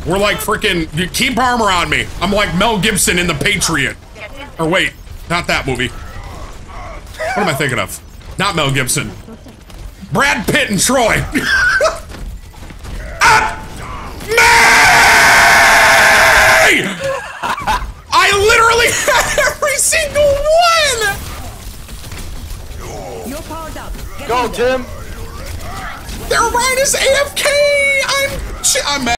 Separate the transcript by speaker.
Speaker 1: We're like freaking, keep armor on me. I'm like Mel Gibson in The Patriot. Or wait, not that movie. What am I thinking of? Not Mel Gibson. Brad Pitt and Troy. Me! I literally had every single one!
Speaker 2: You're powered up.
Speaker 3: Go, Tim!
Speaker 1: Their Ryan is AFK! I'm mad.